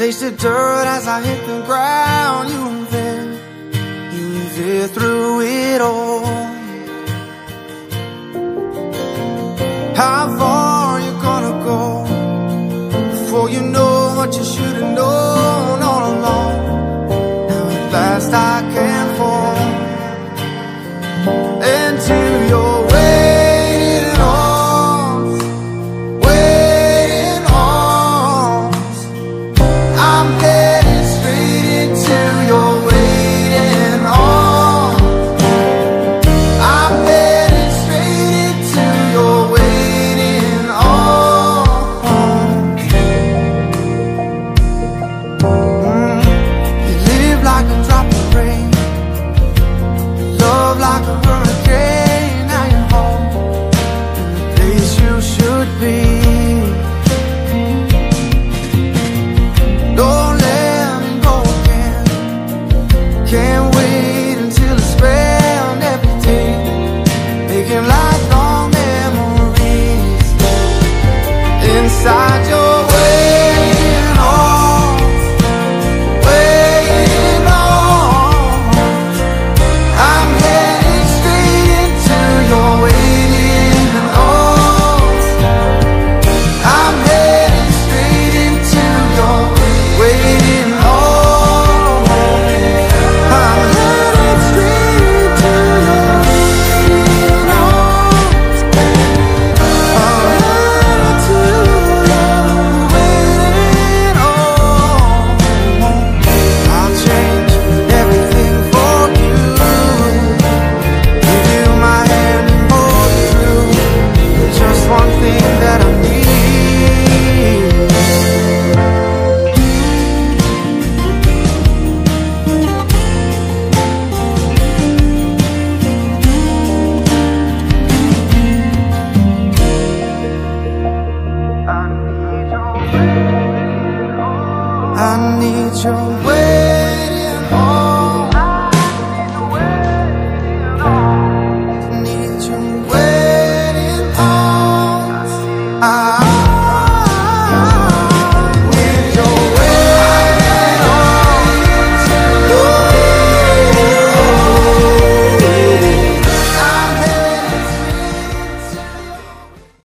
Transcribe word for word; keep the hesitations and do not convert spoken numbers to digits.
tasted dirt as I hit the ground. You were there, you were there through it all. How far you gonna go before you know what you should have known all along? Now at last I can fall into your waiting arms, waiting arms. I'm headed straight into your waiting arms. I'm headed straight into your waiting arms. Mm. You live like a drop of rain, love like a hurricane. Now you're home, in the place you should be. Don't let me go again. Can't wait until it's spent every day, making lifelong memories inside your waiting arms, waiting arms. I'm headed straight into your waiting arms. I'm headed straight into your waiting arms. I'm headed straight into your waiting arms. I'm headed to your waiting arms. I'll change everything for you. Give you my hand and hold you through. There's just one thing that I need. I need your way.